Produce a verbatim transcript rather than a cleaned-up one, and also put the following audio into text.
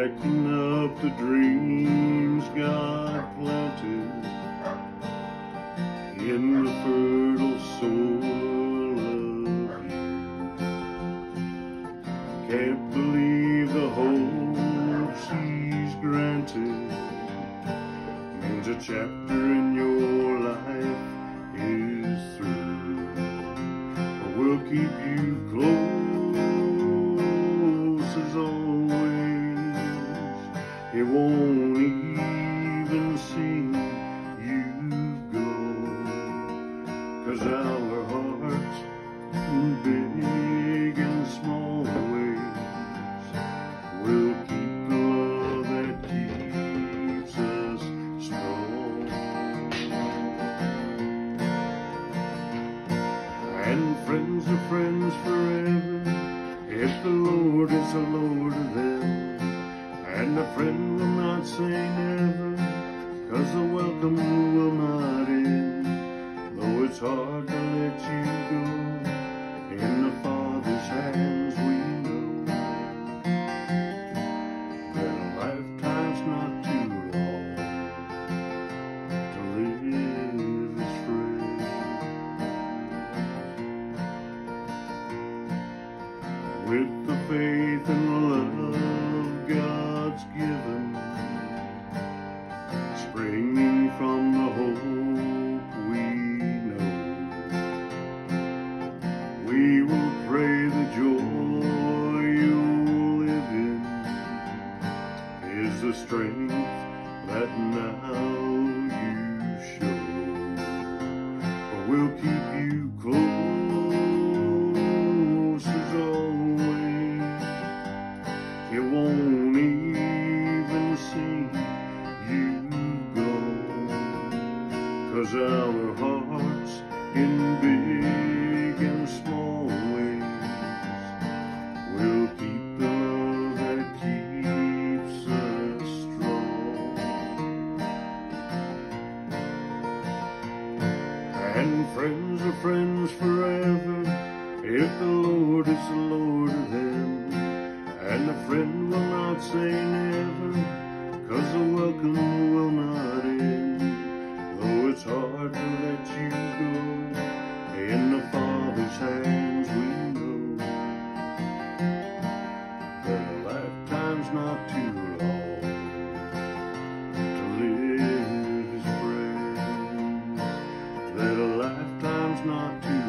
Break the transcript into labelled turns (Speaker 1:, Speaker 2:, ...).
Speaker 1: packing up the dreams God planted in the fertile soul of you. Can't believe the hope He's granted means a chapter in your life is through. We'll keep you close as always. It won't even see you go, 'cause our hearts, in big and small ways, will keep the love that keeps us strong. And friends are friends forever if the Lord is the Lord of them. And a friend will not say never, 'cause the welcome will not end. Though it's hard to let you go, in the Father's hands we know that a lifetime's not too long to live as friends. With the faith and love God's given, springing from the hope we know, we will pray the joy you'll live in is the strength that now you show. For we'll keep you close as always. It won't even see you go, 'cause our hearts, in big and small ways, will keep the love that keeps us strong. And friends are friends forever if the Lord is the Lord of them. And a friend will not say never, 'cause the welcome will not end. Though it's hard to let you go, in the Father's hands we know that a lifetime's not too long to live as friends. That a lifetime's not too